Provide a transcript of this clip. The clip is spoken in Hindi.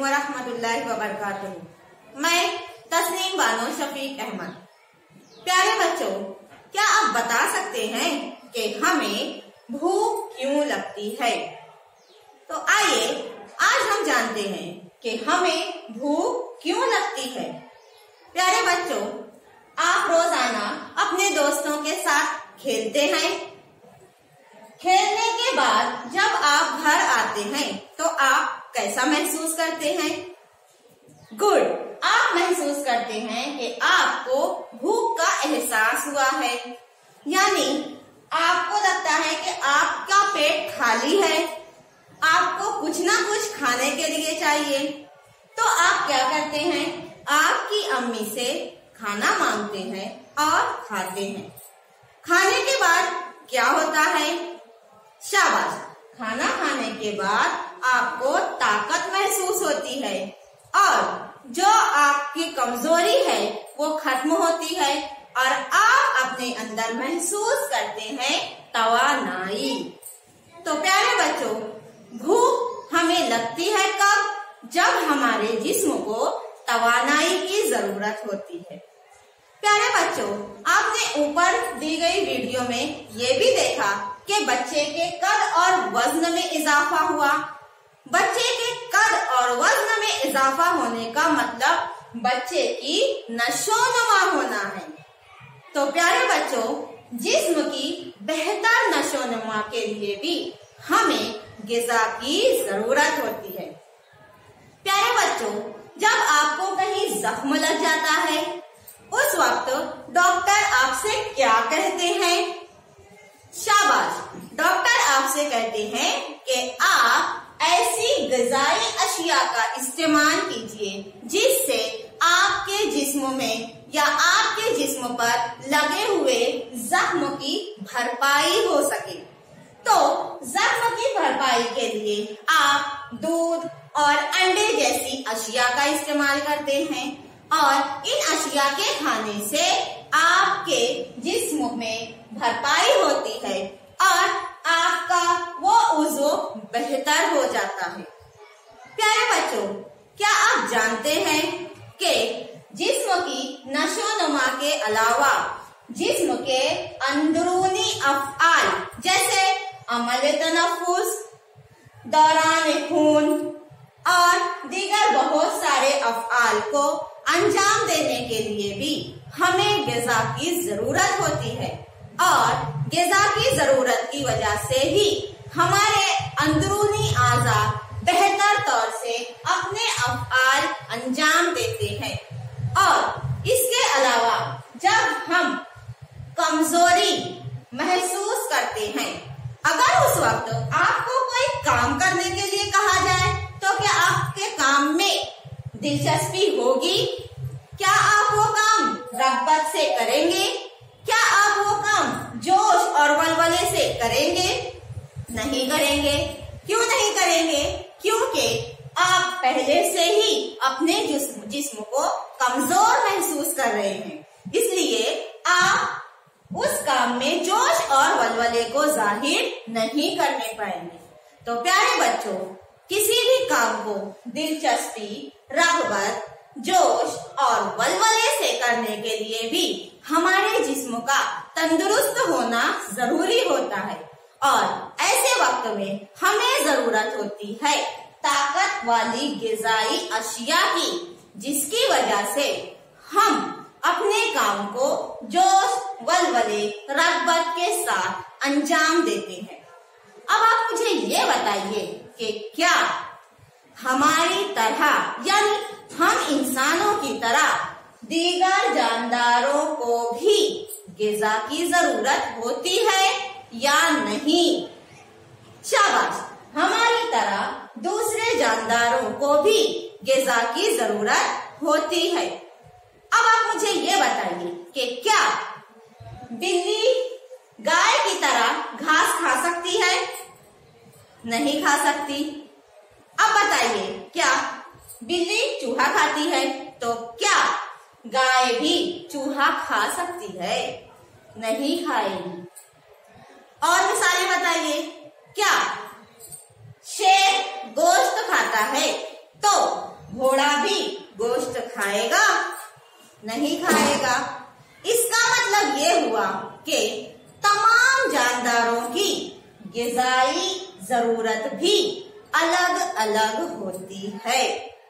व रहमतुल्लाहि व बरकातुहू। मैं तस्नीम बानो शफीक अहमद। प्यारे बच्चों, क्या आप बता सकते हैं कि हमें भूख क्यों लगती है? तो आइए आज हम जानते हैं कि हमें भूख क्यों लगती है। प्यारे बच्चों, आप रोजाना अपने दोस्तों के साथ खेलते हैं। खेलने के बाद जब आप घर आते हैं तो आप कैसा महसूस करते हैं? गुड, आप महसूस करते हैं कि आपको भूख का एहसास हुआ है, यानी आपको लगता है कि आपका पेट खाली है, आपको कुछ ना कुछ खाने के लिए चाहिए। तो आप क्या करते हैं? आपकी अम्मी से खाना मांगते हैं और खाते हैं। खाने के बाद क्या होता है? शाबाश, खाना खाने के बाद आपको ताकत महसूस होती है और जो आपकी कमजोरी है वो खत्म होती है और आप अपने अंदर महसूस करते हैं तवानाई। तो प्यारे बच्चों, भूख हमें लगती है कब? जब हमारे जिस्म को तवानाई की जरूरत होती है। प्यारे बच्चों, आपने ऊपर दी गई वीडियो में ये भी देखा कि बच्चे के कद और वजन में इजाफा हुआ। बच्चे के कद और वजन में इजाफा होने का मतलब बच्चे की नशोनुमा होना है। तो प्यारे बच्चों, जिस्म की बेहतर नशोनुमा के लिए भी हमें गिजा की जरूरत होती है। प्यारे बच्चों, जब आपको कहीं जख्म लग जाता है उस वक्त डॉक्टर आपसे क्या कहते हैं? शाबाश, डॉक्टर आपसे कहते हैं कि आप ऐसी ग़िज़ाई अशिया का इस्तेमाल कीजिए जिससे आपके जिस्म में या आपके जिस्म पर लगे हुए जख्म की भरपाई हो सके। तो जख्म की भरपाई के लिए आप दूध और अंडे जैसी अशिया का इस्तेमाल करते हैं और इन अशिया के खाने से आपके जिस्म में भरपाई होती है और आपका वो उज़्व बेहतर हो जाता है। प्यारे बच्चों, क्या आप जानते हैं कि जिस्म की नशोनुमा के अलावा जिस्म के अंदरूनी अफ़आल जैसे अमल तनफ्फुस, दौरान खून और दीगर बहुत सारे अफ़आल को अंजाम देने के लिए भी हमें ग़िज़ा की जरूरत होती है और ग़िज़ा की जरूरत की वजह से ही हमारे अंदरूनी आज़ा बेहतर तौर से अपने अफ़आल अंजाम देते हैं। और इसके अलावा जब हम कमजोरी महसूस करते हैं, अगर उस वक्त आपको कोई काम करने के लिए कहा जाए तो क्या आपके काम में दिलचस्पी होगी? क्या आप वो काम रग़बत से करेंगे? क्या आप वो काम जोश और वलवले से करेंगे? नहीं करेंगे। क्यों नहीं करेंगे? क्योंकि आप पहले से ही अपने जिस्म को कमजोर महसूस कर रहे हैं, इसलिए आप उस काम में जोश और वलवले को जाहिर नहीं करने पाएंगे। तो प्यारे बच्चों, किसी भी काम को दिलचस्पी, रग़बत, जोश और वलवले से करने के लिए भी हमारे जिस्म का तंदुरुस्त होना जरूरी होता है और ऐसे वक्त में हमें जरूरत होती है ताकत वाली ग़िज़ाई अशिया की, जिसकी वजह से हम अपने काम को जोश, वलवले, रग़बत के साथ अंजाम देते हैं। अब आप मुझे ये बताइए कि क्या हमारी तरह यानी हम इंसानों की तरह दीगर जानदारों को भी ग़िज़ा की जरूरत होती है या नहीं? शाबाश, हमारी तरह दूसरे जानदारों को भी ग़िज़ा की जरूरत होती है। अब आप मुझे ये बताइए कि क्या बिल्ली गाय की तरह घास खा सकती है? नहीं खा सकती। अब बताइए, क्या बिल्ली चूहा खाती है? तो क्या गाय भी चूहा खा सकती है? नहीं खाएगी। और मिसालें बताइए, क्या शेर गोश्त खाता है? तो घोड़ा भी गोश्त खाएगा? नहीं खाएगा। इसका मतलब ये हुआ कि तमाम जानदारों की ग़िज़ाई जरूरत भी अलग अलग होती है।